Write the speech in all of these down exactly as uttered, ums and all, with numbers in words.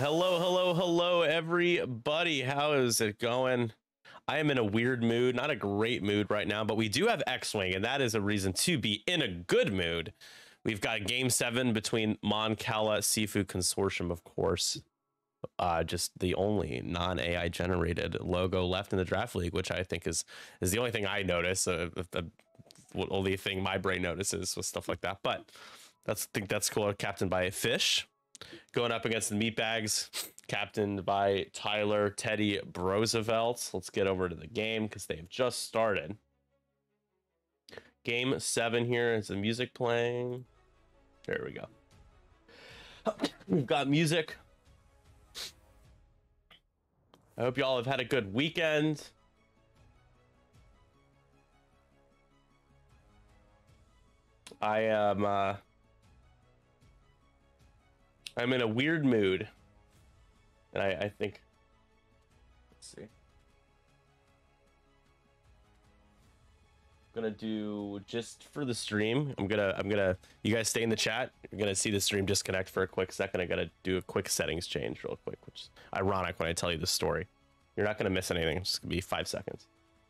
Hello, hello, hello, everybody. How is it going? I am in a weird mood, not a great mood right now, but we do have X-Wing, and that is a reason to be in a good mood. We've got game seven between Mon Cala Seafood Consortium, of course. Uh, just the only non-A I generated logo left in the draft league, which I think is is the only thing I notice. Uh, the only thing my brain notices with stuff like that. But that's I think that's cool. Captained by Fish, going up against the Meatbags, captained by Tyler Teddy Roosevelt. Let's get over to the game because they have just started. Game seven here. Is the music playing? There we go. We've got music. I hope y'all have had a good weekend. I am uh, I'm in a weird mood, and I, I think. Let's see. I'm gonna do just for the stream. I'm gonna I'm gonna you guys stay in the chat. You're gonna see the stream disconnect for a quick second. I gotta do a quick settings change real quick, which is ironic when I tell you this story. You're not gonna miss anything. It's just gonna be five seconds.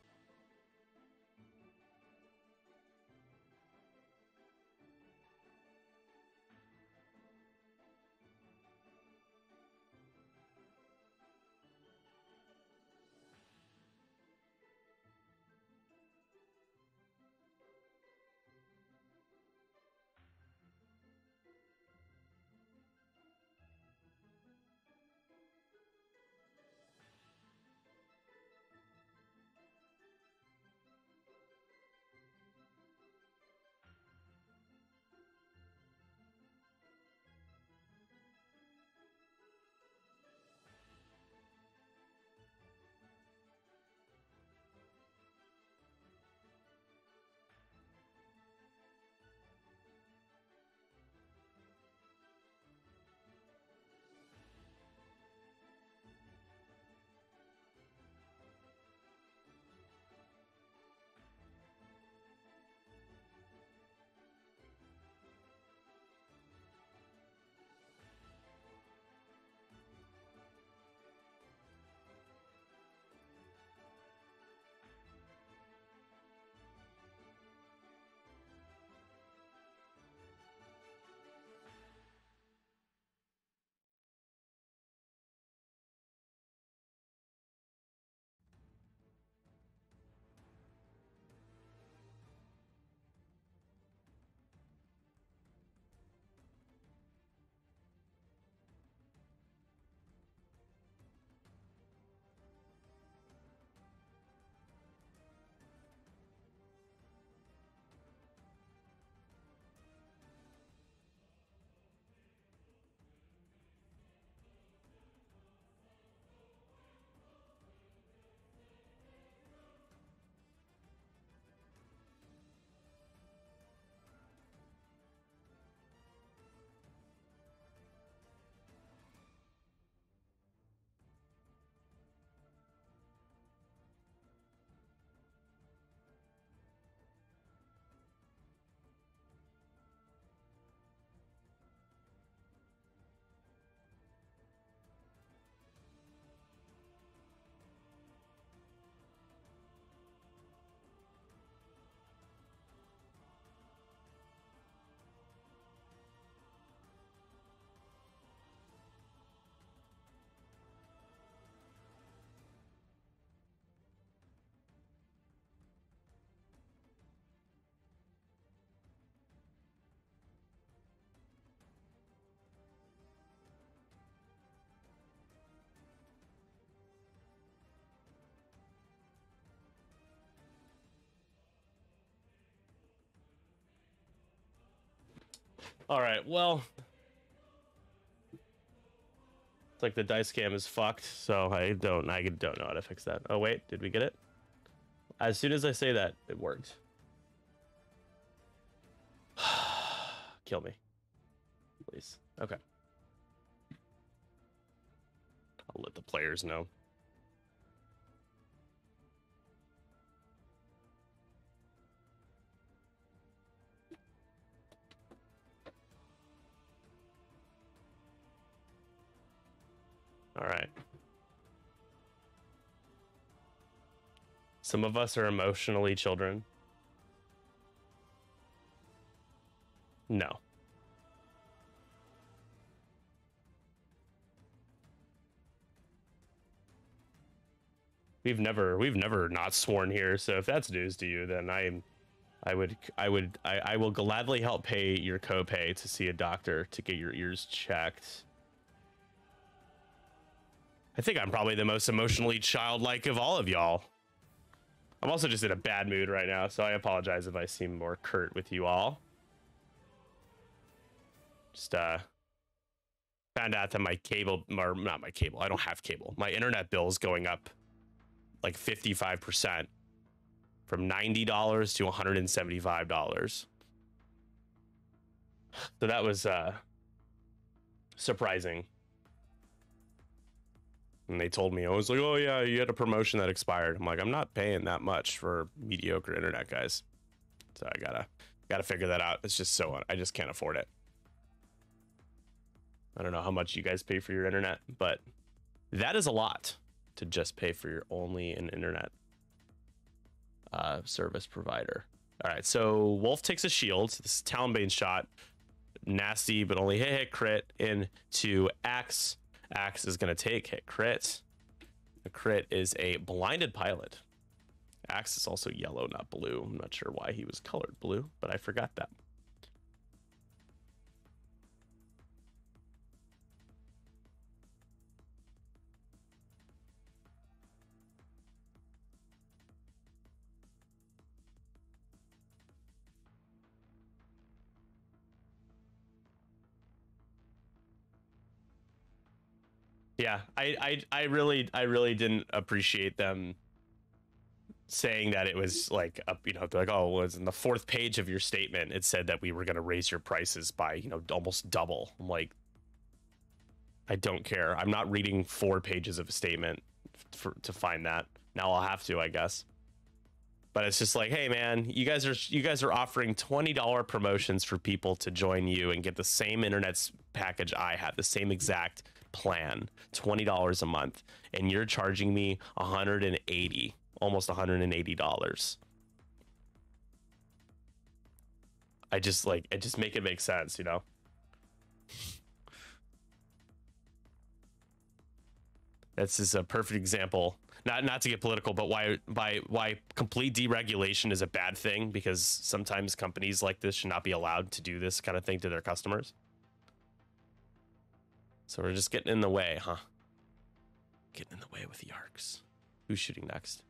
All right, well, it's like the dice cam is fucked, so I don't I don't know how to fix that. Oh wait, did we get it? As soon as I say that, it worked. Kill me, please. Okay. I'll let the players know. Some of us are emotionally children. No. We've never we've never not sworn here, so if that's news to you, then I'm I would I would I, I will gladly help pay your copay to see a doctor to get your ears checked. I think I'm probably the most emotionally childlike of all of y'all. I'm also just in a bad mood right now, so I apologize if I seem more curt with you all. Just uh found out that my cable, or not my cable, I don't have cable. My internet bill is going up like fifty-five percent from ninety dollars to one hundred seventy-five dollars. So that was uh, surprising. And they told me, I was like, oh yeah, you had a promotion that expired. I'm like, I'm not paying that much for mediocre internet, guys. So I gotta, gotta figure that out. It's just so, I just can't afford it. I don't know how much you guys pay for your internet, but that is a lot to just pay for your only an internet uh, service provider. All right, so Wolf takes a shield. This is Talonbane shot. Nasty, but only hit, hit, crit into Axe. Axe is going to take hit, crit. The crit is a blinded pilot. Axe is also yellow, not blue. I'm not sure why he was colored blue, but I forgot that. Yeah, I, I I really I really didn't appreciate them saying that it was like up, you know, they're like, oh, well, it's in the fourth page of your statement. It said that we were going to raise your prices by, you know, almost double. I'm like, I don't care. I'm not reading four pages of a statement for, to find that. Now I'll have to, I guess. But it's just like, hey man, you guys are you guys are offering twenty dollar promotions for people to join you and get the same internet package I have, the same exact plan, twenty dollars a month, and you're charging me one hundred eighty, almost one hundred eighty dollars. I just like it just make it make sense, you know. This is a perfect example, not not to get political, but why why why complete deregulation is a bad thing, because sometimes companies like this should not be allowed to do this kind of thing to their customers. So we're just getting in the way, huh? Getting in the way with the arcs. Who's shooting next?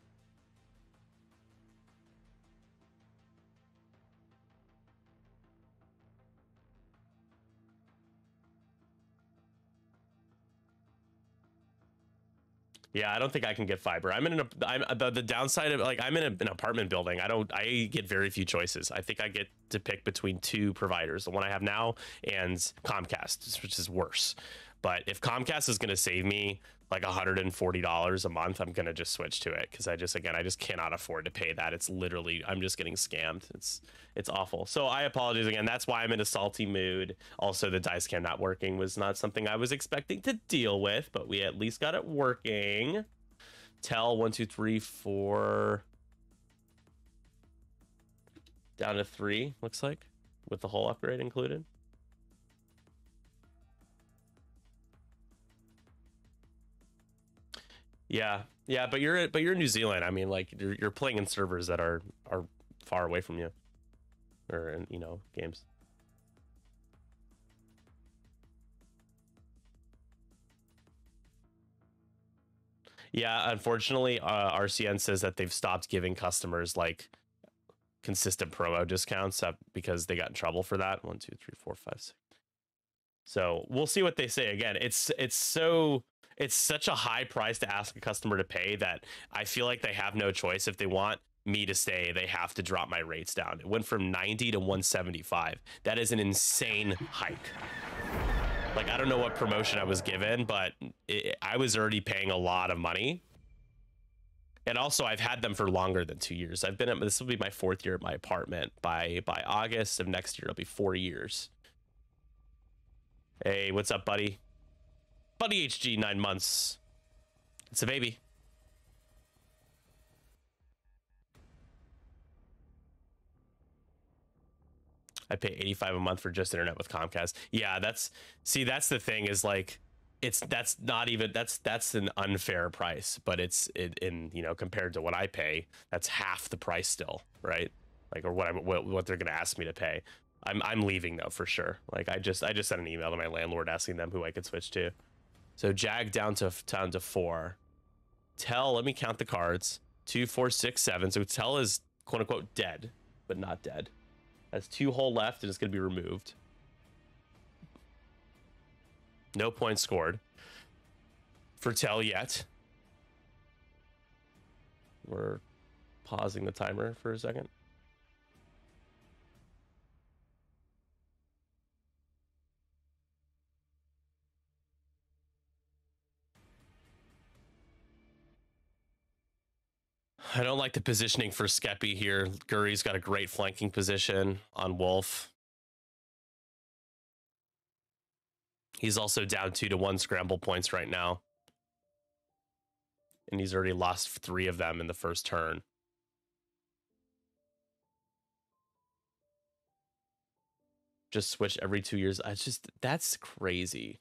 Yeah, I don't think I can get fiber. I'm in an I'm the, the downside of like I'm in a, an apartment building. I don't I get very few choices. I think I get to pick between two providers, the one I have now and Comcast, which is worse. But if Comcast is going to save me like one hundred forty dollars a month, I'm going to just switch to it, because I just again I just cannot afford to pay that. It's literally I'm just getting scammed. It's it's awful. So I apologize again. That's why I'm in a salty mood. Also, the dice cam not working was not something I was expecting to deal with, but we at least got it working. Tell one, two, three, four. Down to three, looks like, with the whole upgrade included. Yeah, yeah, but you're but you're in New Zealand. I mean, like you're, you're playing in servers that are are far away from you, or in, you know, games. Yeah, unfortunately, uh, R C N says that they've stopped giving customers like consistent promo discounts up because they got in trouble for that. One, two, three, four, five, six. So we'll see what they say. Again, it's it's so it's such a high price to ask a customer to pay that I feel like they have no choice. If they want me to stay, they have to drop my rates down. It went from ninety to one seventy-five. That is an insane hike. Like, I don't know what promotion I was given, but it, I was already paying a lot of money. And also, I've had them for longer than two years. I've been at, this will be my fourth year at my apartment. By by August of next year, it'll be four years. Hey, what's up, buddy? Buddy H G, nine months. It's a baby. I pay eighty-five a month for just internet with Comcast. Yeah, that's see, that's the thing is like, it's that's not even that's that's an unfair price, but it's it, in you know compared to what I pay, that's half the price still, right? Like or what I'm what, what they're gonna ask me to pay. I'm I'm leaving though for sure. Like I just I just sent an email to my landlord asking them who I could switch to. So Jag down to down to four. Tell, let me count the cards. Two, four, six, seven. So Tell is quote unquote dead, but not dead. Has two whole left and it's gonna be removed. No points scored for Tell yet. We're pausing the timer for a second. I don't like the positioning for Skeppy here. Guri's got a great flanking position on Wolf. He's also down two to one scramble points right now. And he's already lost three of them in the first turn. Just switch every two years. I just, that's crazy.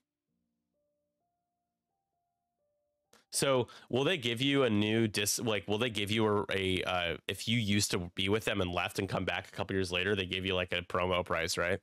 So will they give you a new dis, like, will they give you a, a uh, if you used to be with them and left and come back a couple years later, they give you like a promo price, right?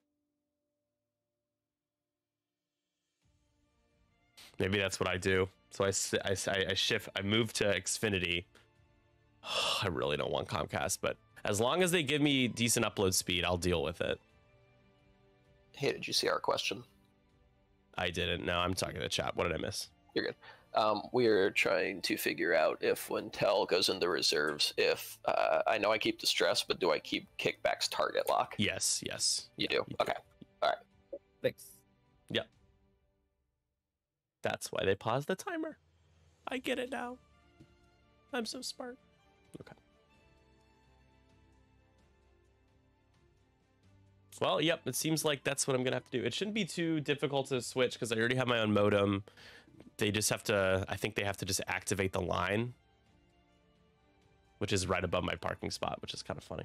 Maybe that's what I do. So I, I, I shift, I move to Xfinity. I really don't want Comcast, but as long as they give me decent upload speed, I'll deal with it. Hey, did you see our question? I didn't. No, I'm talking to the chat. What did I miss? You're good. Um, we're trying to figure out if when Tell goes into reserves, if uh, I know I keep the stress, but do I keep Kickback's target lock? Yes, yes. You do? You okay. Do. All right. Thanks. Yep. That's why they paused the timer. I get it now. I'm so smart. Okay. Well, yep, it seems like that's what I'm going to have to do. It shouldn't be too difficult to switch because I already have my own modem. They just have to, I think they have to just activate the line, which is right above my parking spot, which is kind of funny.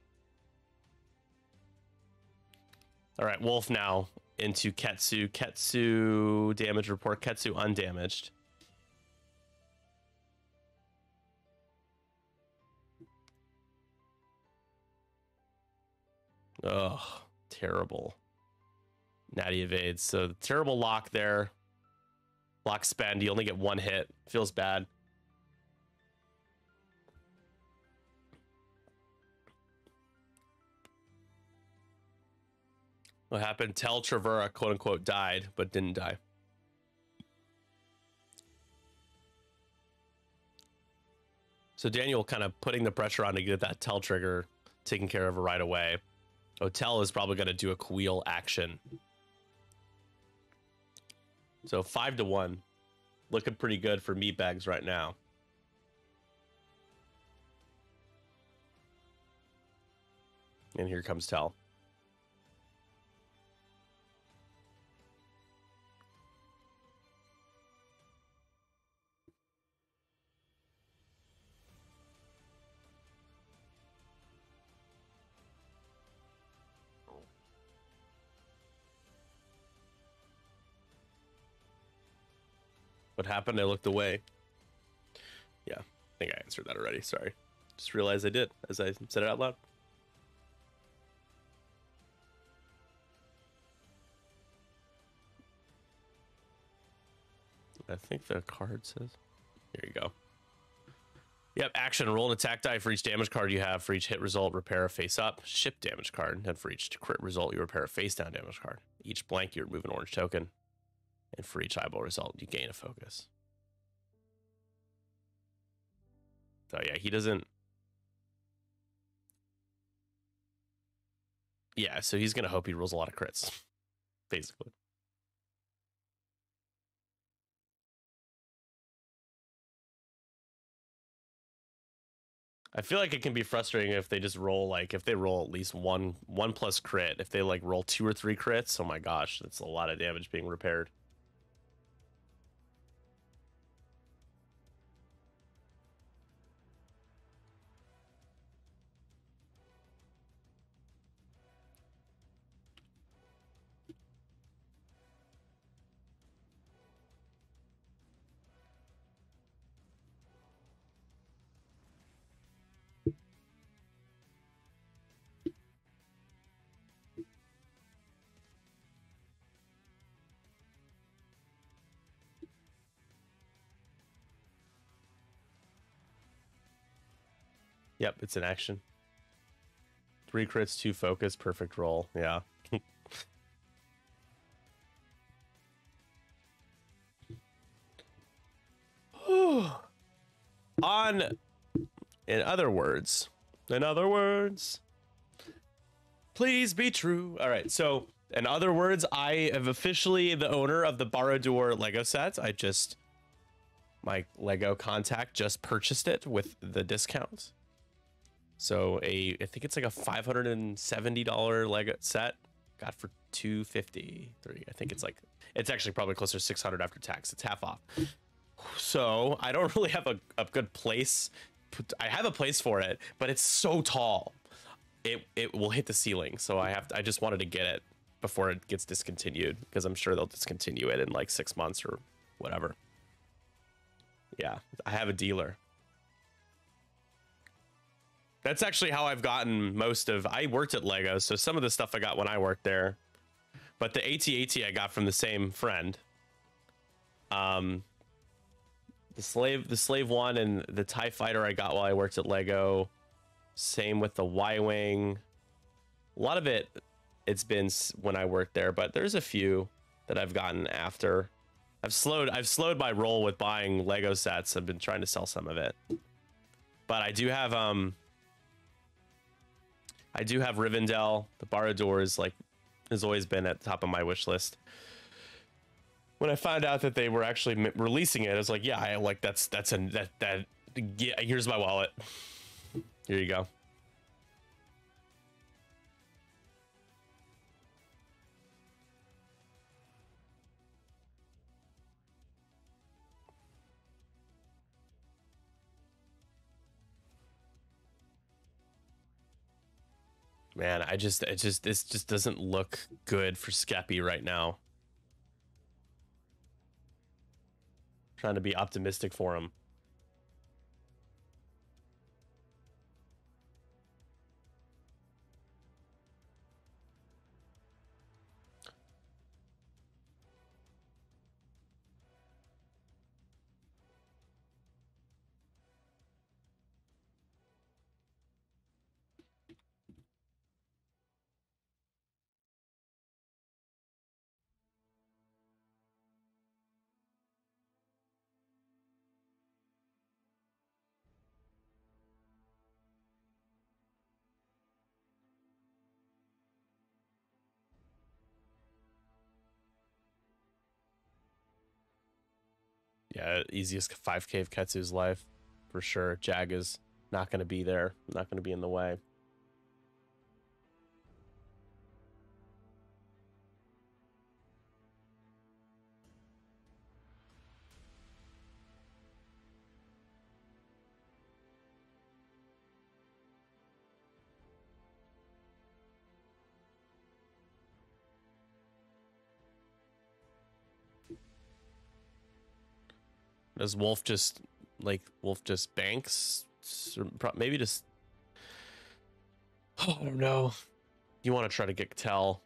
All right, Wolf now into Ketsu. Ketsu damage report. Ketsu undamaged. Oh, terrible. Natty evades. So the terrible lock there. Lock spend. You only get one hit. Feels bad. What happened? Tell Travera, quote unquote, died, but didn't die. So Daniel kind of putting the pressure on to get that Tell trigger taken care of right away. Tell is probably going to do a Queel action. So five to one. Looking pretty good for Meatbags right now. And here comes Tell. What happened? I looked away. Yeah, I think I answered that already. Sorry. Just realized I did as I said it out loud. I think the card says. Here you go. Yep, action. Roll an attack die for each damage card you have. For each hit result, repair a face up, ship damage card. And for each crit result, you repair a face down damage card. Each blank, you remove an orange token. And for each eyeball result, you gain a focus. So yeah, he doesn't. Yeah, so he's going to hope he rolls a lot of crits, basically. I feel like it can be frustrating if they just roll, like, if they roll at least one, one plus crit. If they, like, roll two or three crits, oh my gosh, that's a lot of damage being repaired. Yep, it's an action. Three crits, two focus, perfect roll. Yeah. On, in other words, in other words, please be true. All right, so in other words, I am officially the owner of the Barad-dûr Lego set. I just, my Lego contact just purchased it with the discount. So a, I think it's like a five hundred seventy dollar Lego set, got for two fifty-three. I think it's like, it's actually probably closer to six hundred after tax. It's half off. So I don't really have a, a good place. I have a place for it, but it's so tall. It it will hit the ceiling. So I have to, I just wanted to get it before it gets discontinued, because I'm sure they'll discontinue it in like six months or whatever. Yeah, I have a dealer. That's actually how I've gotten most of, I worked at Lego, so some of the stuff I got when I worked there, but the AT AT I got from the same friend. Um, the slave, the slave one and the TIE fighter I got while I worked at Lego. Same with the Y-wing. A lot of it, it's been when I worked there, but there's a few that I've gotten after. I've slowed, I've slowed my roll with buying Lego sets. I've been trying to sell some of it, but I do have, um, I do have Rivendell. The Barad-dûr is like, has always been at the top of my wish list. When I found out that they were actually m releasing it, I was like, yeah, I like that's that's a that that. Yeah, here's my wallet. Here you go. Man, I just, it just, this just doesn't look good for Skeppy right now. Trying to be optimistic for him. Yeah, easiest five K of Ketsu's life, for sure. Jag is not going to be there, not going to be in the way. Does Wolf just, like, Wolf just banks? Maybe just, oh, I don't know. You want to try to get Tell.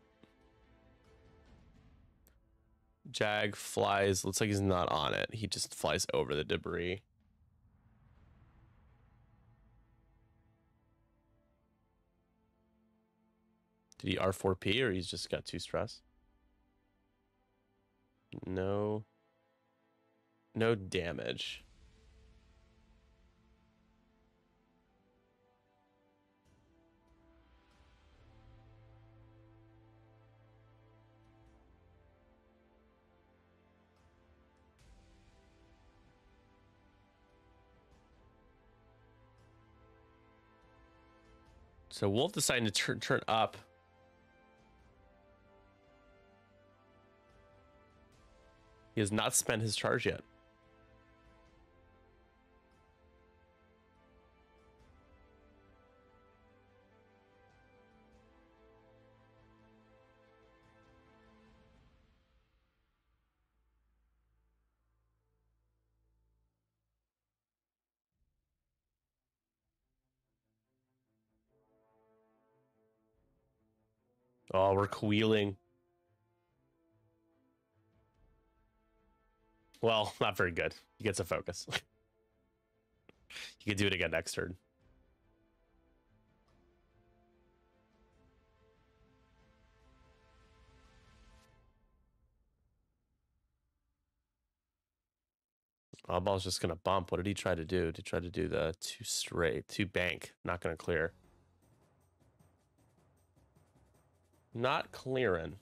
Jag flies, looks like he's not on it. He just flies over the debris. Did he R four P or he's just got two stress? No. No damage. So Wolf deciding to turn turn up. He has not spent his charge yet. Oh, we're queeling. Well, not very good. He gets a focus. He could do it again next turn. Oddball's just gonna bump. What did he try to do? Did he try to do the two straight, two bank? Not gonna clear. Not clearing.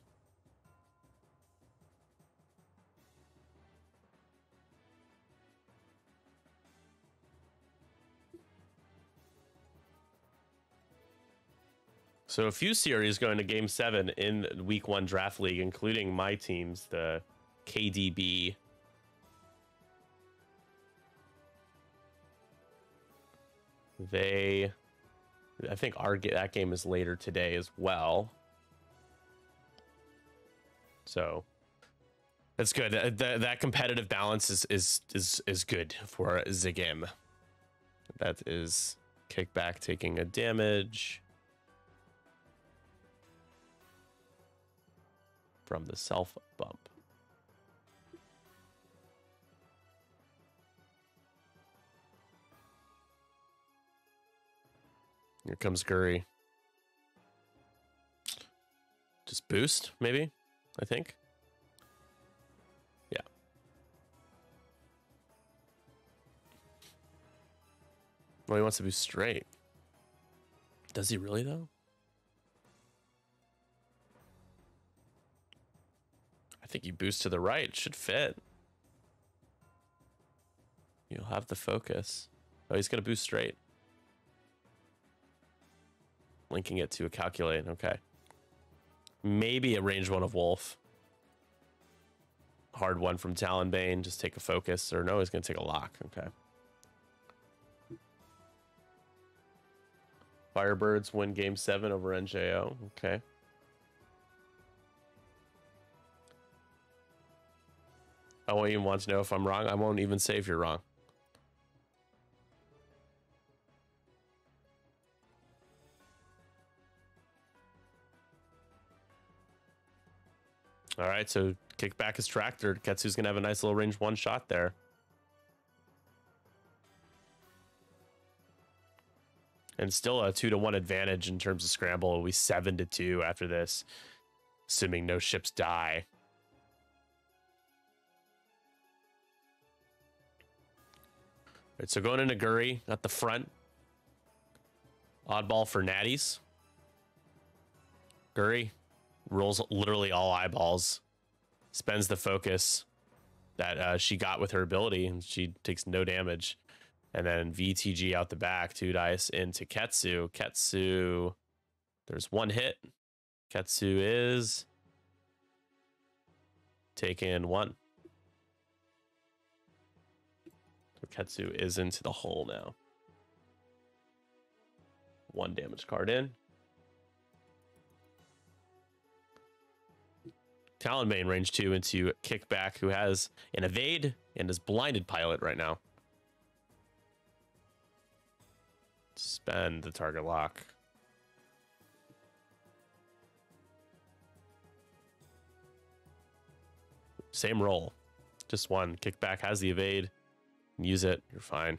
So a few series going to game seven in week one draft league, including my teams, the K D B. They, I think our that game is later today as well. So that's good. That, that competitive balance is is is is good for Zigim. That is kickback taking a damage from the self bump. Here comes Guri. Just boost, maybe, I think. Yeah. Well, he wants to boost straight. Does he really, though? I think you boost to the right. It should fit. You'll have the focus. Oh, he's going to boost straight. Linking it to a calculate. Okay. Maybe a range one of Wolf. Hard one from Talonbane. Just take a focus. Or no, he's going to take a lock. Okay. Firebirds win game seven over N J O. Okay. I won't even want to know if I'm wrong. I won't even say if you're wrong. All right, so kickback is tractor. Ketsu's gonna have a nice little range one shot there. And still a two to one advantage in terms of scramble. It'll be seven to two after this, assuming no ships die. All right, so going into Guri at the front. Oddball for natties. Guri rolls literally all eyeballs. Spends the focus that uh, she got with her ability, and she takes no damage. And then V T G out the back, two dice into Ketsu. Ketsu, there's one hit. Ketsu is taking one. So Ketsu is into the hole now. One damage card in. Talonbane range two into kickback, who has an evade and is blinded pilot right now. Spend the target lock. Same roll, just one. Kickback has the evade. Use it, you're fine.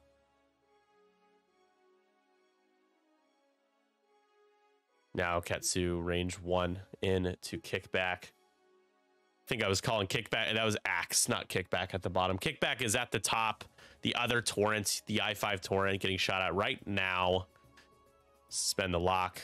Now Ketsu range one in to kickback. I think I was calling kickback. That was axe, not kickback at the bottom. Kickback is at the top. The other torrent, the I five torrent, getting shot at right now. Spend the lock.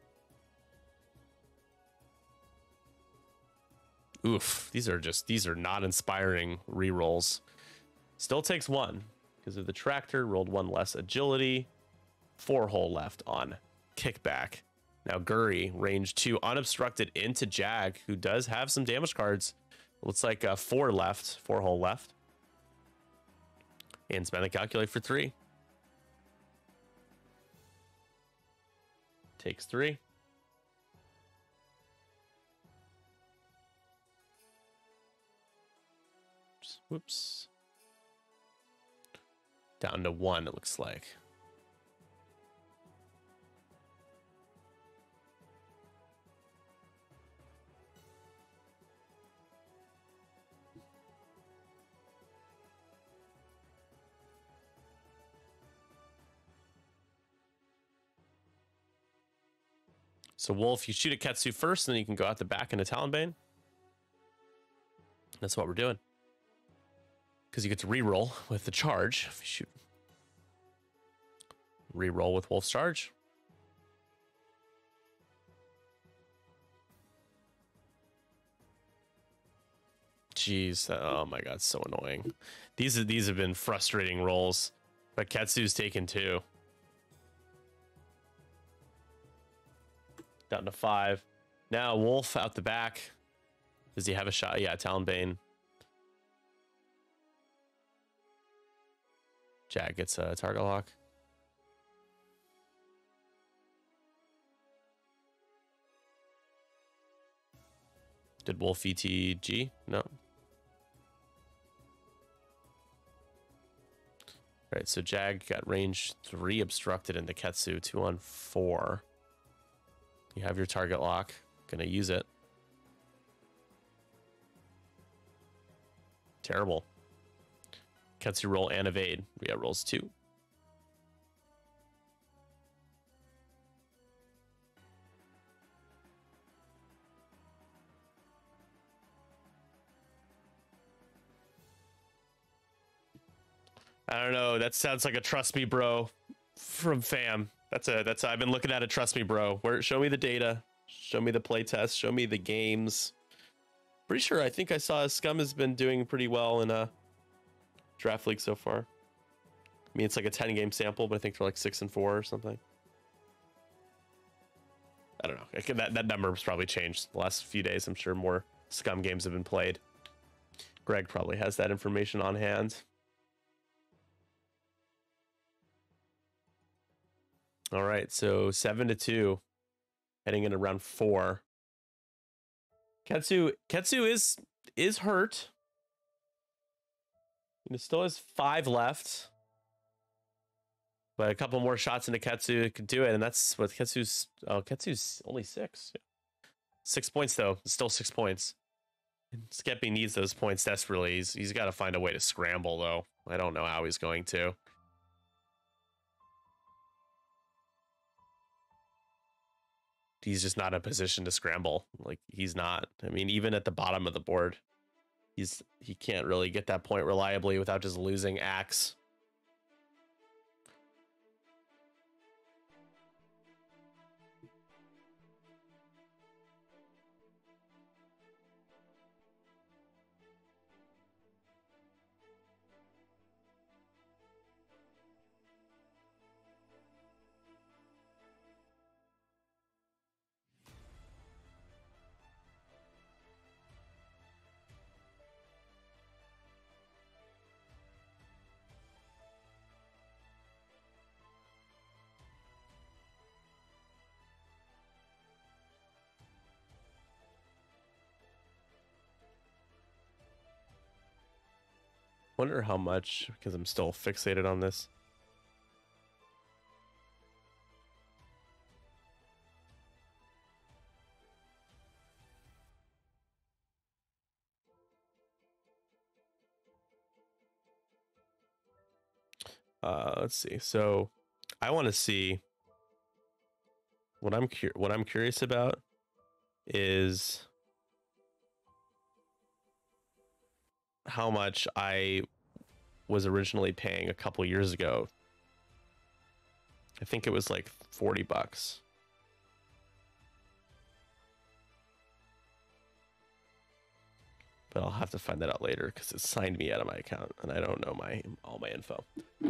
Oof, these are just, these are not inspiring rerolls. Still takes one because of the tractor. Rolled one less agility. Four hole left on kickback. Now Guri, range two, unobstructed into Jag, who does have some damage cards. Looks like uh, four left, four hole left. And spend the calculate for three. Takes three. Just, whoops. Down to one, it looks like. So Wolf, you shoot at Ketsu first, and then you can go out the back into Talonbane. That's what we're doing. because you get to reroll with the charge. If you shoot, reroll with Wolf's Charge. Jeez, oh my god, so annoying. These are these have been frustrating rolls, but Ketsu's taken two. Down to five. Now Wolf out the back. Does he have a shot? Yeah, Talonbane. Jag gets a target lock. Did Wolf E T G? No. Right, so Jag got range three obstructed into Ketsu, two on four. You have your target lock. Gonna use it. Terrible. Ketsu roll and evade. Yeah, rolls two. I don't know. That sounds like a trust me, bro, from fam. That's a that's. I've been looking at it. Trust me, bro. Where? Show me the data. Show me the play test. Show me the games. Pretty sure. I think I saw Scum has been doing pretty well in a draft league so far. I mean, it's like a ten game sample, but I think they're like six and four or something. I don't know. It could, that that number's probably changed the last few days. I'm sure more Scum games have been played. Greg probably has that information on hand. All right, so seven to two, heading into round four. Ketsu, Ketsu is is hurt. And it still has five left, but a couple more shots into Ketsu could do it, and that's what Ketsu's. Oh, Ketsu's only six. Six points though, still six points. And Skeppy needs those points desperately. He's he's got to find a way to scramble though. I don't know how he's going to. He's just not in a position to scramble. Like, he's not. I mean, even at the bottom of the board, he's he can't really get that point reliably without just losing axe. Wonder how much, because I'm still fixated on this. Uh, let's see. So, I want to see what I'm cu- what I'm curious about is how much I was originally paying a couple years ago. I think it was like forty bucks. But I'll have to find that out later because it signed me out of my account and I don't know my all my info.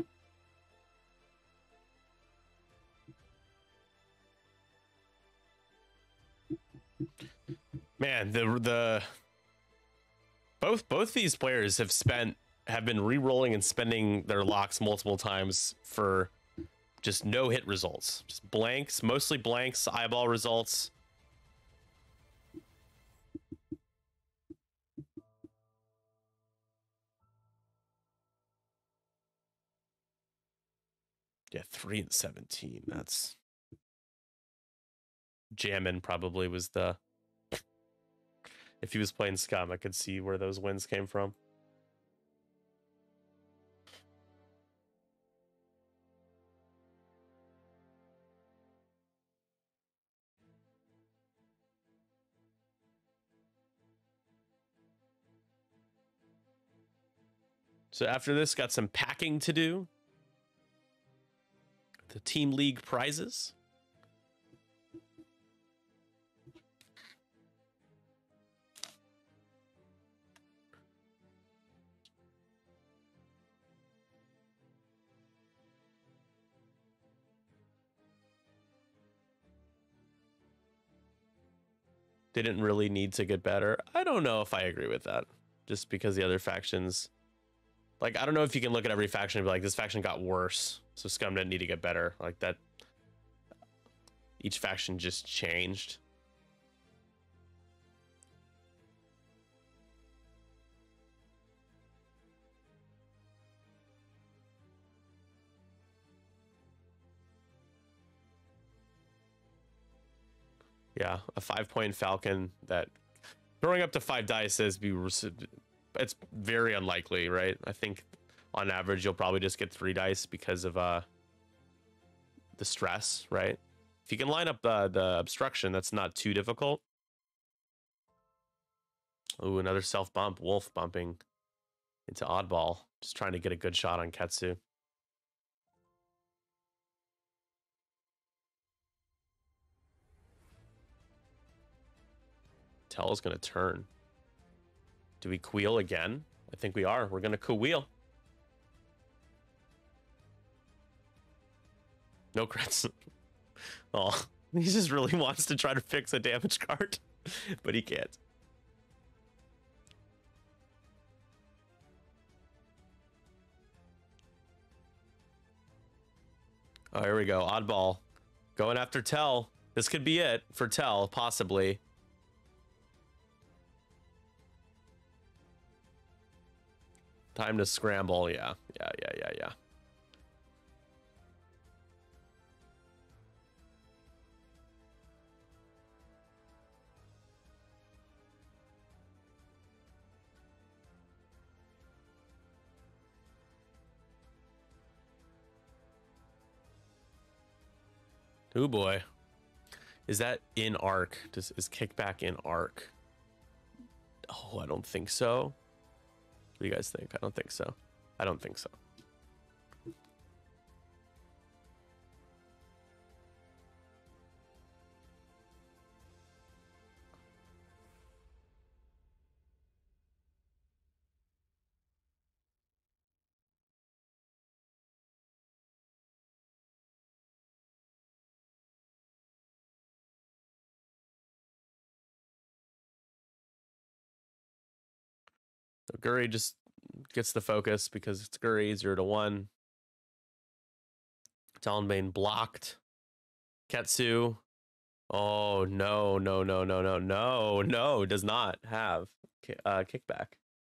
Man, the the both both these players have spent have been re-rolling and spending their locks multiple times for just no hit results. Just blanks, mostly blanks, eyeball results. Yeah, three and seventeen. That's Jammin probably was the. If he was playing Scum, I could see where those wins came from. So after this, got some packing to do. The Team League prizes. Didn't really need to get better. I don't know if I agree with that. Just because the other factions... Like, I don't know if you can look at every faction and be like, this faction got worse, so Scum didn't need to get better. Like, that... Each faction just changed. Yeah, a five-point Falcon that throwing up to five dice is be it's very unlikely, right? I think on average you'll probably just get three dice because of uh the stress, right? If you can line up uh, the obstruction, that's not too difficult. Ooh, another self bump. Wolf bumping into oddball, just trying to get a good shot on Ketsu. Tell is going to turn. Do we queel again? I think we are. We're going to queel. No crits. Oh, he just really wants to try to fix a damage card, but he can't. Oh, here we go. Oddball going after Tell. This could be it for Tell, possibly. Time to scramble. Yeah, yeah, yeah, yeah, yeah. Oh boy. Is that in arc? Does is kickback in arc? Oh, I don't think so. What do you guys think? I don't think so. I don't think so. So Guri just gets the focus because it's Guri, zero to one. Talonbane blocked. Ketsu. Oh, no, no, no, no, no, no, no, does not have uh, kickback.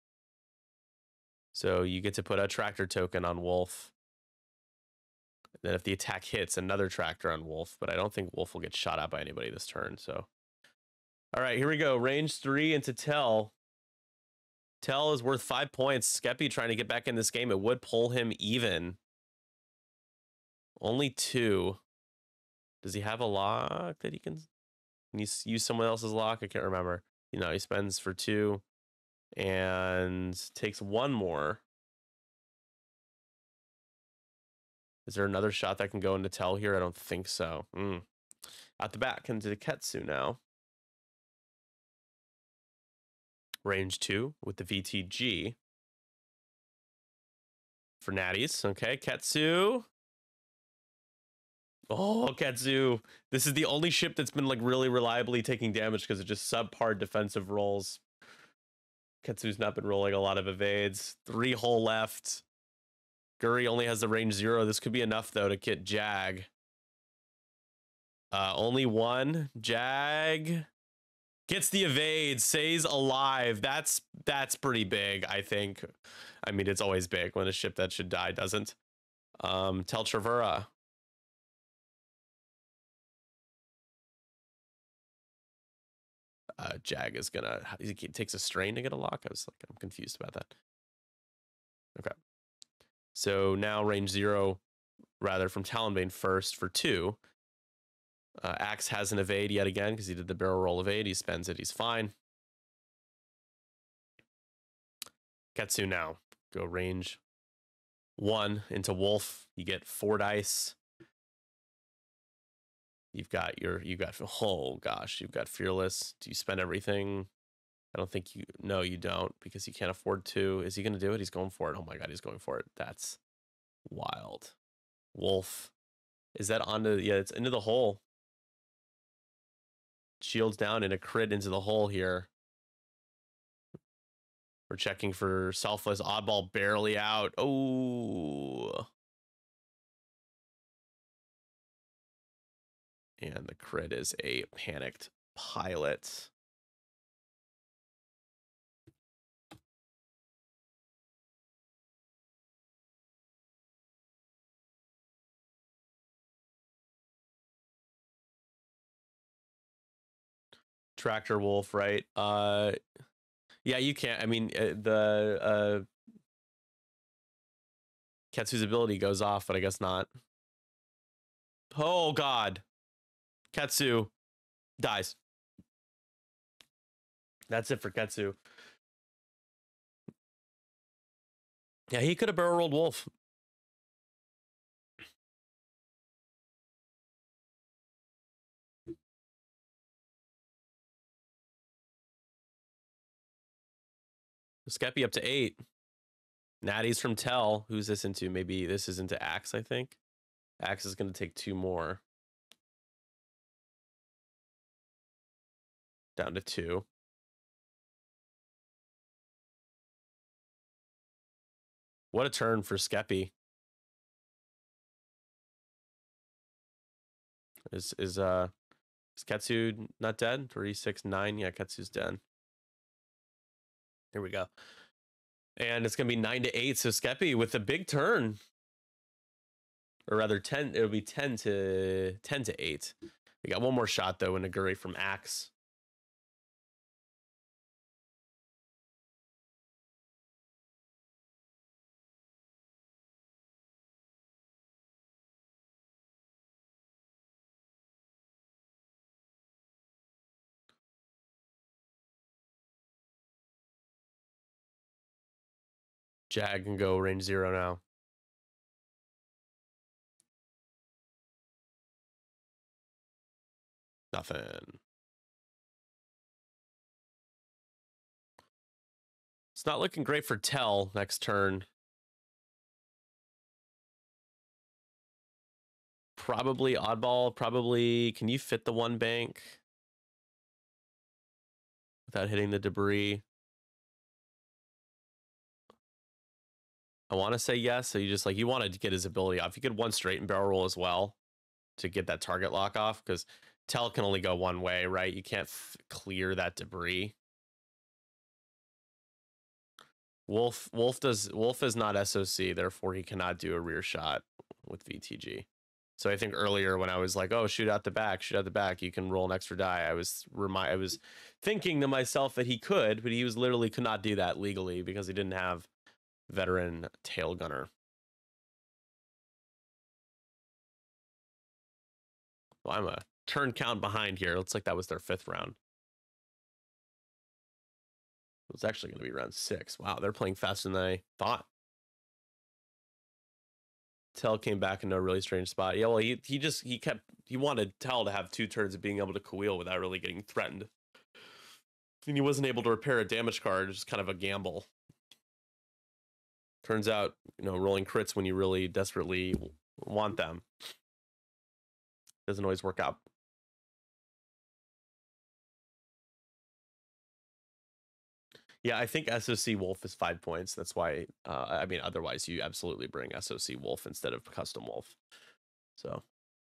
So you get to put a tractor token on Wolf. Then if the attack hits, another tractor on Wolf, but I don't think Wolf will get shot at by anybody this turn, so. All right, here we go. Range three into Tell. Tell is worth five points. Skeppy trying to get back in this game. It would pull him even. Only two. Does he have a lock that he can, can he use someone else's lock? I can't remember. You know, he spends for two and takes one more. Is there another shot that can go into Tell here? I don't think so. Mm. Out the back into the Ketsu now. Range two with the V T G. For natties. Okay, Ketsu. Oh, Ketsu. This is the only ship that's been like really reliably taking damage because of just subpar defensive rolls. Ketsu's not been rolling a lot of evades. Three hull left. Guri only has the range zero. This could be enough though to get Jag. Uh, only one. Jag gets the evade, stays alive. That's that's pretty big, I think. I mean, it's always big when a ship that should die doesn't. Um, Tel Travera. Uh, Jag is gonna. He takes a strain to get a lock. I was like, I'm confused about that. Okay. So now range zero, rather from Talonbane first for two. Uh, Axe has an evade yet again because he did the barrel roll evade. He spends it. He's fine. Ketsu now. Go range one into Wolf, you get four dice. You've got your, you got, oh gosh, you've got Fearless. Do you spend everything? I don't think you, no, you don't, because you can't afford to. Is he going to do it? He's going for it. Oh my God, he's going for it. That's wild. Wolf. Is that onto, yeah, it's into the hole. Shields down and a crit into the hole here. We're checking for Selfless. Oddball barely out. Oh. And the crit is a panicked pilot. Tractor Wolf, right? Uh, yeah, you can't. I mean, uh, the uh, Ketsu's ability goes off, but I guess not. Oh God, Ketsu dies. That's it for Ketsu. Yeah, he could have barrel rolled Wolf. Skeppy up to eight. Natty's from Tell. Who's this into? Maybe this is into Axe, I think. Axe is going to take two more. Down to two. What a turn for Skeppy. Is is uh is Ketsu not dead? Three, six, nine. Yeah, Ketsu's dead. Here we go. And it's gonna be nine to eight. So Skeppy with a big turn. Or rather ten, it'll be ten to ten to eight. We got one more shot though, in a Naguri from Axe. Jag can go range zero now. Nothing. It's not looking great for Tell next turn. Probably oddball. Probably. Can you fit the one bank without hitting the debris? I want to say yes. So you just like, you want to get his ability off. You get one straight and barrel roll as well to get that target lock off, because Tell can only go one way, right? You can't f clear that debris. Wolf Wolf does Wolf is not S O C, therefore he cannot do a rear shot with V T G. So I think earlier when I was like, oh, shoot out the back, shoot out the back, you can roll an extra die, I was remind I was thinking to myself that he could, but he was literally could not do that legally because he didn't have veteran tail gunner. Well, I'm a turn count behind here. Looks like that was their fifth round. It was actually going to be round six. Wow, they're playing faster than I thought. Tell came back in a really strange spot. Yeah, well, he he just he kept he wanted Tell to have two turns of being able to coil without really getting threatened, and he wasn't able to repair a damage card. It's kind of a gamble. Turns out, you know, rolling crits when you really desperately want them doesn't always work out. Yeah, I think S O C Wolf is five points. That's why, uh, I mean, otherwise you absolutely bring S O C Wolf instead of Custom Wolf. So.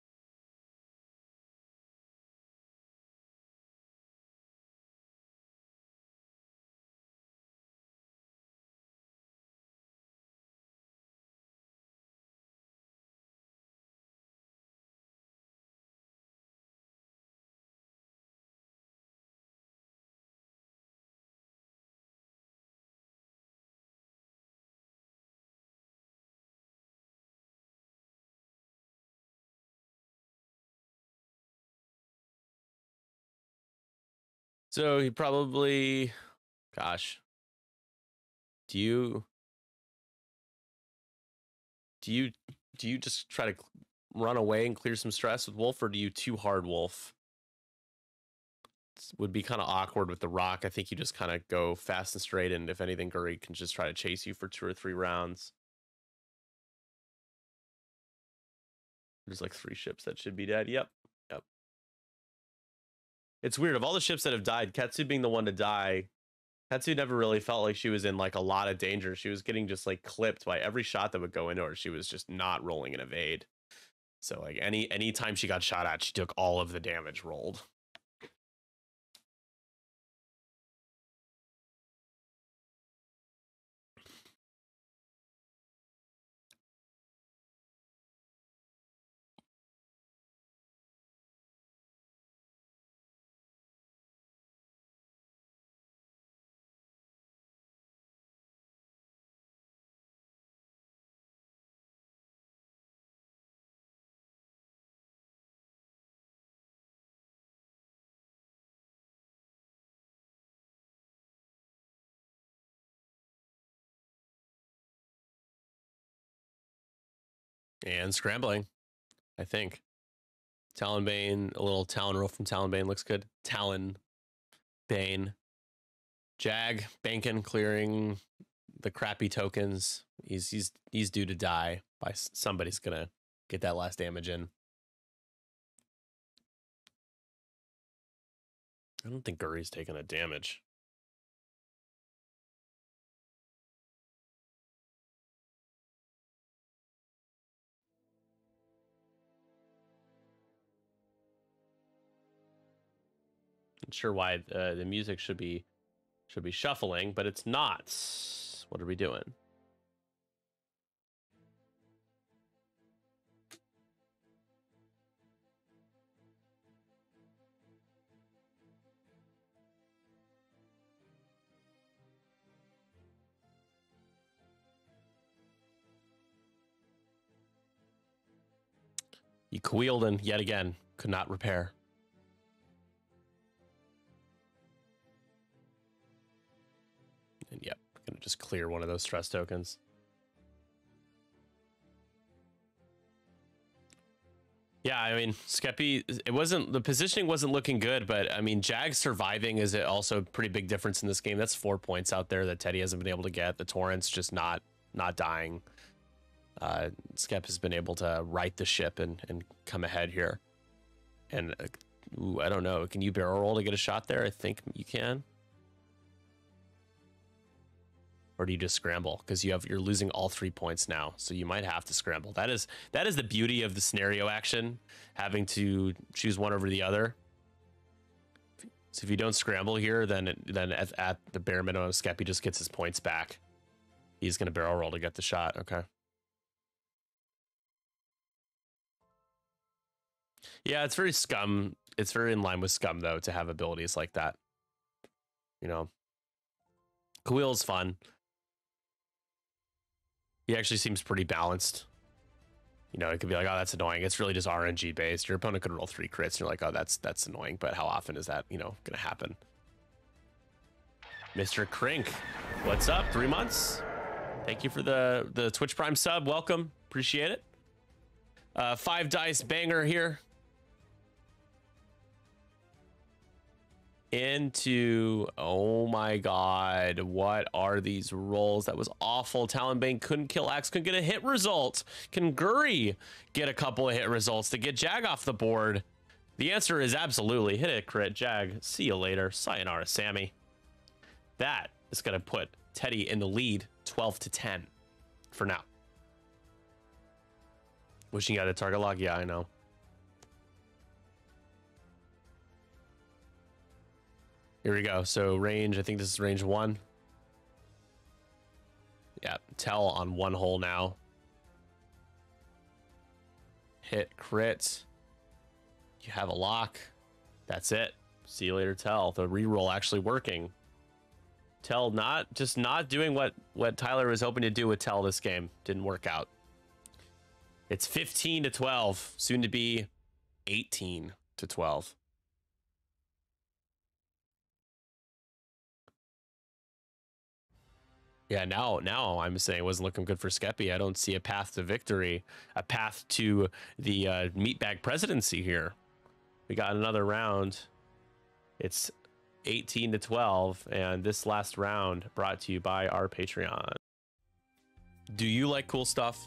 So he probably, gosh, do you, Do you do you just try to run away and clear some stress with Wolf, or do you too hard Wolf? It would be kind of awkward with the rock. I think you just kind of go fast and straight, and if anything, Guri can just try to chase you for two or three rounds. There's like three ships that should be dead. Yep. Yep. It's weird. Of all the ships that have died, Ketsu being the one to die, Ketsu never really felt like she was in like a lot of danger. She was getting just like clipped by every shot that would go into her. She was just not rolling an evade. So like any any time she got shot at, she took all of the damage rolled. And scrambling, I think. Talonbane, a little Talon roll from Talonbane looks good. Talon, Bane, Jag, banking, clearing the crappy tokens. He's he's he's due to die. By somebody's gonna get that last damage in. I don't think Guri's taking a damage. Not sure why uh, the music should be should be shuffling, but it's not. What are we doing? You Queelden yet again could not repair. And yep, gonna just clear one of those stress tokens. Yeah, I mean, Skeppy, it wasn't, the positioning wasn't looking good, but I mean, Jag surviving is also a pretty big difference in this game. That's four points out there that Teddy hasn't been able to get. The Torrent's just not not dying. Uh, Skep has been able to right the ship and, and come ahead here. And, uh, ooh, I don't know. Can you barrel roll to get a shot there? I think you can. Or do you just scramble? Because you have you're losing all three points now, so you might have to scramble. That is that is the beauty of the scenario action, having to choose one over the other. So if you don't scramble here, then it, then at, at the bare minimum, Skeppy just gets his points back. He's going to barrel roll to get the shot. Okay. Yeah, it's very Scum. It's very in line with Scum, though, to have abilities like that. You know, Quill's fun. He actually seems pretty balanced. You know, it could be like, oh, that's annoying. It's really just R N G based. Your opponent could roll three crits, and you're like, oh, that's that's annoying. But how often is that, you know, going to happen? Mister Crink, what's up? Three months. Thank you for the the Twitch Prime sub. Welcome. Appreciate it. Uh, five dice banger here. Into, oh my god, what are these rolls? That was awful. Talonbane couldn't kill Axe, couldn't get a hit result. Can Guri get a couple of hit results to get Jag off the board? The answer is absolutely. Hit it, crit. Jag, see you later. Sayonara, Sammy. That is going to put Teddy in the lead, twelve to ten for now. Wishing you had a target lock? Yeah, I know. Here we go. So range, I think this is range one. Yeah, tell on one hole now. Hit, crit. You have a lock. That's it. See you later, Tell. The reroll actually working. Tell not just not doing what what Tyler was hoping to do with Tell this game. Didn't work out. It's fifteen to twelve, soon to be eighteen to twelve. Yeah, now now I'm saying it wasn't looking good for Skeppy. I don't see a path to victory, a path to the uh, Meatbag presidency here. We got another round. It's eighteen to twelve, and this last round brought to you by our Patreon. Do you like cool stuff?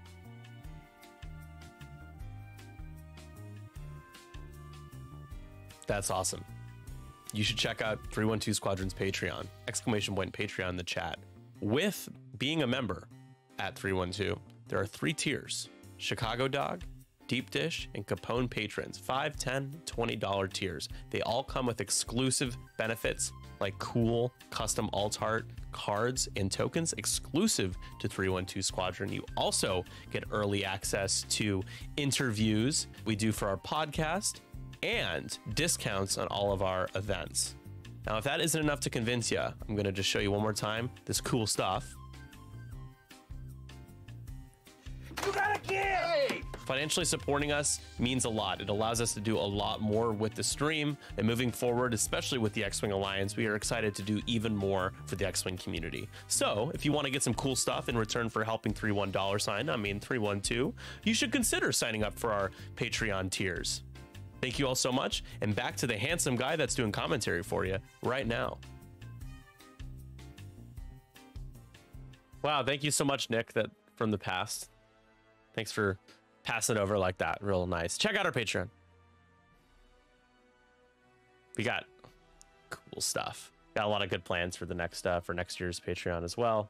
That's awesome. You should check out three one two Squadron's Patreon, exclamation point Patreon in the chat. With being a member at three one two, there are three tiers: Chicago Dog, Deep Dish, and Capone patrons, five, ten, twenty dollar tiers. They all come with exclusive benefits like cool custom alt art, cards, and tokens exclusive to three one two Squadron. You also get early access to interviews we do for our podcast and discounts on all of our events. Now, if that isn't enough to convince you, I'm going to just show you one more time this cool stuff. You gotta give! Financially supporting us means a lot. It allows us to do a lot more with the stream, and moving forward, especially with the X-Wing Alliance, we are excited to do even more for the X-Wing community. So if you want to get some cool stuff in return for helping three one dollar sign, I mean three one two, you should consider signing up for our Patreon tiers. Thank you all so much, and back to the handsome guy that's doing commentary for you right now. Wow, thank you so much, Nick, that from the past. Thanks for passing it over like that. Real nice. Check out our Patreon. We got cool stuff. Got a lot of good plans for the next uh, for next year's Patreon as well.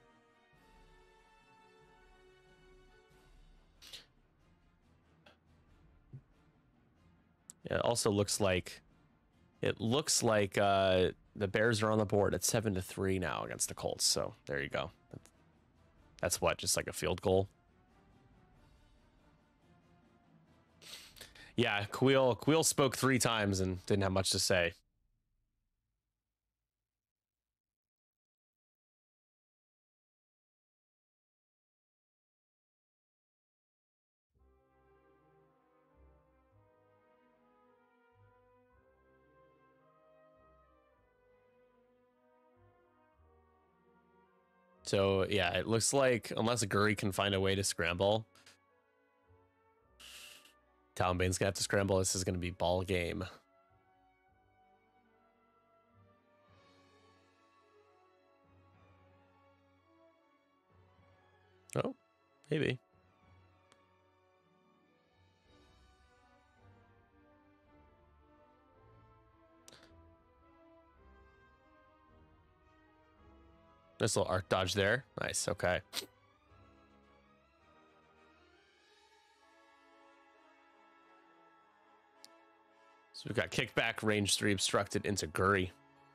It also looks like it looks like uh, the Bears are on the board at seven to three now against the Colts. So there you go. That's what, just like a field goal. Yeah, Queel Queel spoke three times and didn't have much to say. So yeah, it looks like unless Guri can find a way to scramble, Talonbane's gonna have to scramble. This is gonna be ball game. Oh, maybe. Nice little arc dodge there. Nice, okay. So we've got kickback, range three obstructed into Guri.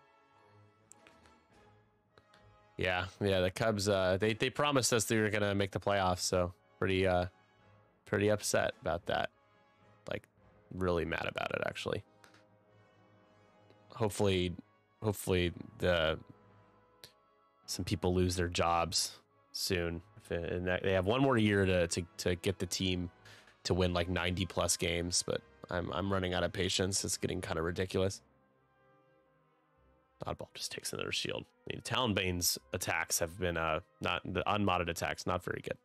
Yeah, yeah, the Cubs, uh, they, they promised us they were going to make the playoffs, so pretty, uh, pretty upset about that. Like, really mad about it, actually. Hopefully, hopefully the... some people lose their jobs soon, and they have one more year to, to to get the team to win like ninety plus games, but I'm I'm running out of patience. It's getting kind of ridiculous. Oddball just takes another shield. I mean, Talonbane's attacks have been uh not the unmodded attacks, not very good.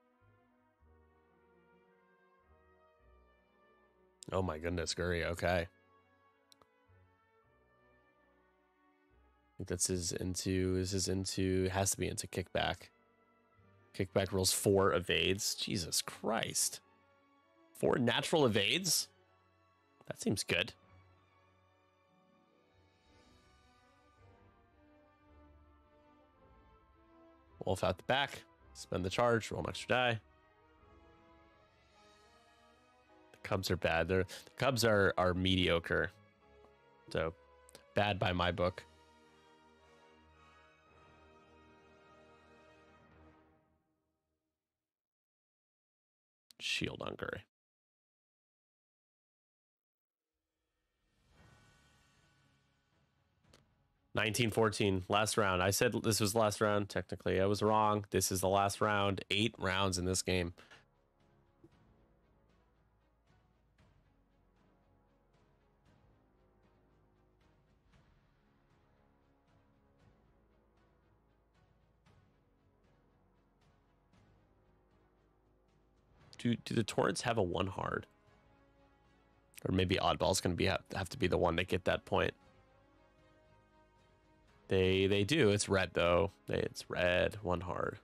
Oh my goodness, Guri, okay. I think this is into, this is into, has to be into kickback. Kickback rolls four evades. Jesus Christ. Four natural evades? That seems good. Wolf out the back. Spend the charge, roll an extra die. The Cubs are bad. They're, the Cubs are, are mediocre. So, bad by my book. Shield on Guri. nineteen fourteen, last round. I said this was the last round. Technically, I was wrong. This is the last round. Eight rounds in this game. do do the torrents have a one hard? Or maybe oddball's gonna be have, have to be the one to get that point. They they do. It's red though. It's red, one hard.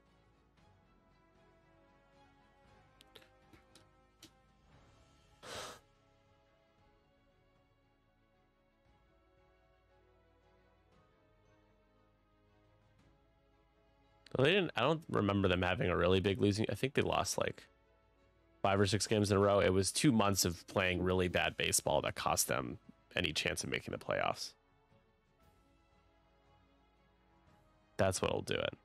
Well, they didn't. I don't remember them having a really big losing. I think they lost like five or six games in a row. It was two months of playing really bad baseball that cost them any chance of making the playoffs. That's what'll do it.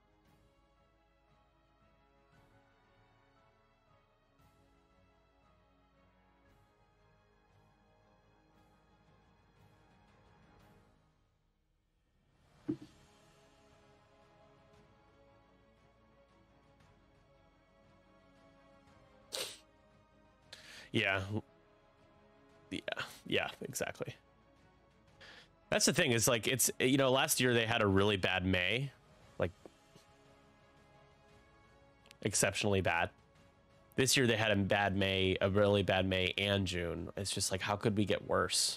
Yeah. Yeah, yeah, exactly. That's the thing is like, it's, you know, last year they had a really bad May, like exceptionally bad. This year they had a bad May, a really bad May and June. It's just like, how could we get worse?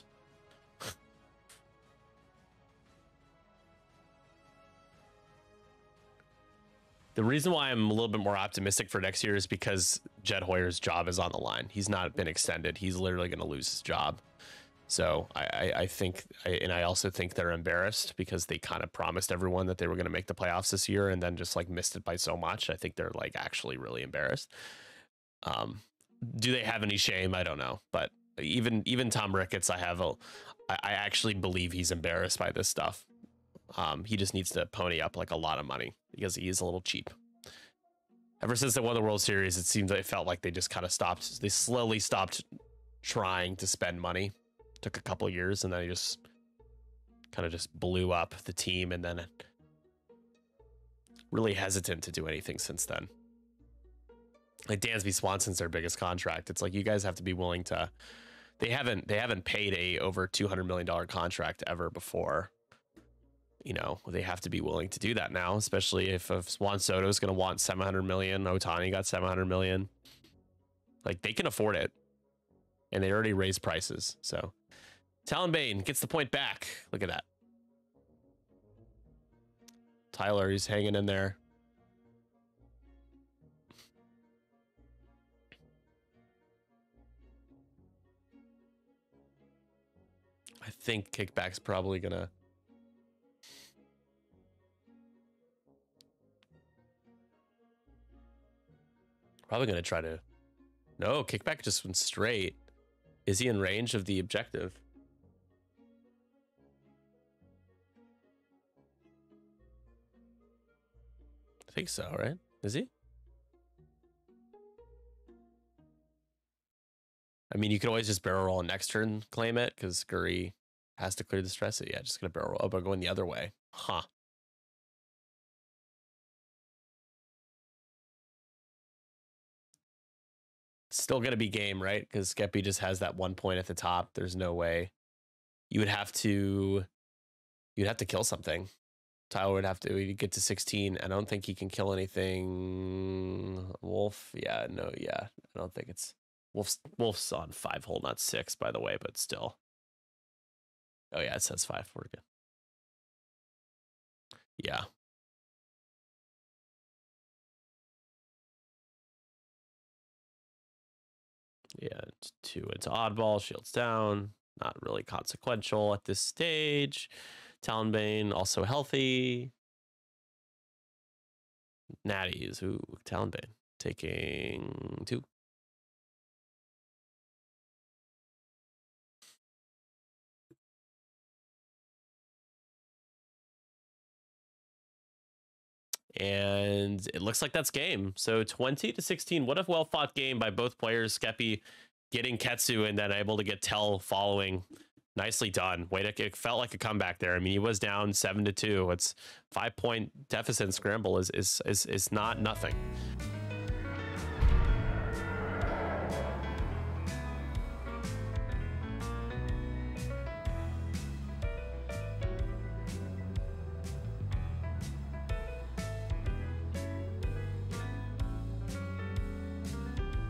The reason why I'm a little bit more optimistic for next year is because Jed Hoyer's job is on the line. He's not been extended. He's literally going to lose his job. So I, I, I think, I, and I also think they're embarrassed because they kind of promised everyone that they were going to make the playoffs this year and then just like missed it by so much. I think they're like actually really embarrassed. Um, do they have any shame? I don't know. But even even Tom Ricketts, I have a, I, I actually believe he's embarrassed by this stuff. Um, he just needs to pony up like a lot of money because he is a little cheap. Ever since they won the World Series, it seems like it felt like they just kind of stopped. They slowly stopped trying to spend money. Took a couple years, and then he just kind of just blew up the team, and then really hesitant to do anything since then. Like Dansby Swanson's their biggest contract. It's like you guys have to be willing to. They haven't they haven't paid a over two hundred million dollar contract ever before. You know, they have to be willing to do that now, especially if, if Juan Soto is going to want seven hundred million. Ohtani got seven hundred million. Like they can afford it, and they already raised prices. So Talon Bane gets the point back. Look at that. Tyler, he's hanging in there. I think Kickback's probably gonna. Probably gonna try to. No, Kickback just went straight. Is he in range of the objective? I think so, right? Is he? I mean, you could always just barrel roll next turn, claim it, because Guri has to clear the stress. Yeah, just gonna barrel roll. Oh, but going the other way. Huh. Still gonna be game, right? Because Skeppy just has that one point at the top. There's no way. You would have to you'd have to kill something. Tyler would have to get to sixteen. I don't think he can kill anything. Wolf, yeah, no, yeah. I don't think it's Wolf's Wolf's on five hole, not six, by the way, but still. Oh yeah, it says five. We're good. Yeah. Yeah, it's two. It's oddball, shields down. Not really consequential at this stage. Talonbane also healthy. Natties. Ooh, Talonbane taking two. And it looks like that's game. So twenty to sixteen. What a well fought game by both players. Skeppy getting Ketsu and then able to get Tell following. Nicely done. Way to, it felt like a comeback there. I mean, he was down seven to two. It's five point deficit in scramble is is is is not nothing.